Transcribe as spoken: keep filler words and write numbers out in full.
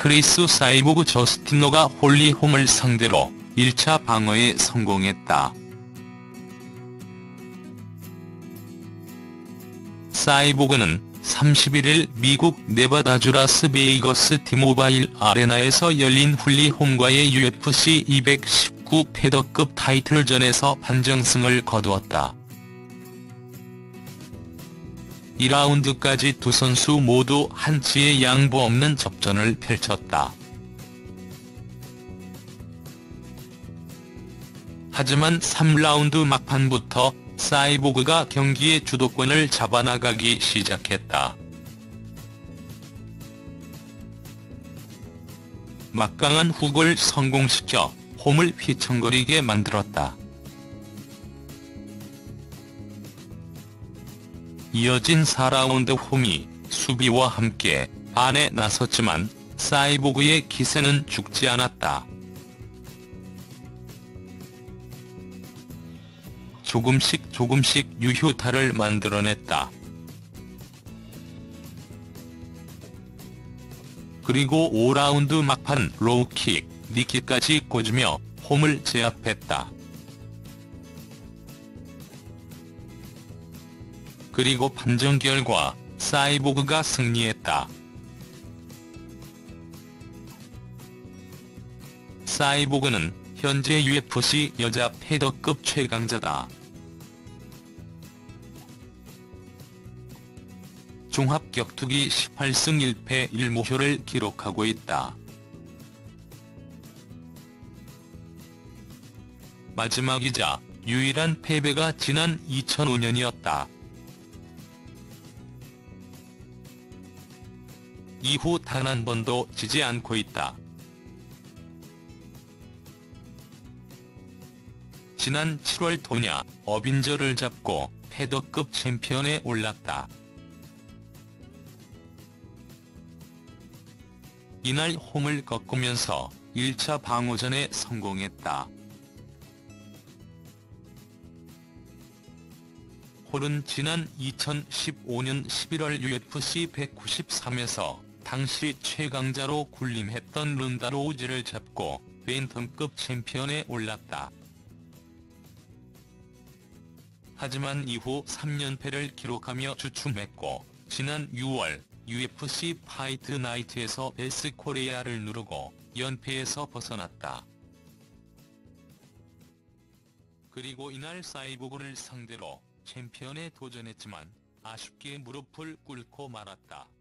크리스 사이보그 저스틴노가 홀리홈을 상대로 일 차 방어에 성공했다. 사이보그는 삼십일일 미국 네바다주 라스베이거스 티모바일 아레나에서 열린 홀리홈과의 유에프씨 이백십구 패더급 타이틀전에서 판정승을 거두었다. 이 라운드까지 두 선수 모두 한치의 양보 없는 접전을 펼쳤다. 하지만 삼 라운드 막판부터 사이보그가 경기의 주도권을 잡아나가기 시작했다. 막강한 훅을 성공시켜 홈을 휘청거리게 만들었다. 이어진 사 라운드 홈이 수비와 함께 반에 나섰지만 사이보그의 기세는 죽지 않았다. 조금씩 조금씩 유효타를 만들어냈다. 그리고 오 라운드 막판 로우킥, 니킥까지 꽂으며 홈을 제압했다. 그리고 판정 결과 사이보그가 승리했다. 사이보그는 현재 유에프씨 여자 패더급 최강자다. 종합격투기 십팔 승 일 패 일 무효를 기록하고 있다. 마지막이자 유일한 패배가 지난 이천오 년이었다. 이후 단 한 번도 지지 않고 있다. 지난 칠월 토냐 어빈저를 잡고 패더급 챔피언에 올랐다. 이날 홈을 꺾으면서 일 차 방어전에 성공했다. 홀은 지난 이천십오 년 십일월 유에프씨 백구십삼에서 당시 최강자로 군림했던 른다 로우즈를 잡고 벤텀급 챔피언에 올랐다. 하지만 이후 삼 연패를 기록하며 주춤했고 지난 유월 유에프씨 파이트 나이트에서 베스 코리아를 누르고 연패에서 벗어났다. 그리고 이날 사이보그를 상대로 챔피언에 도전했지만 아쉽게 무릎을 꿇고 말았다.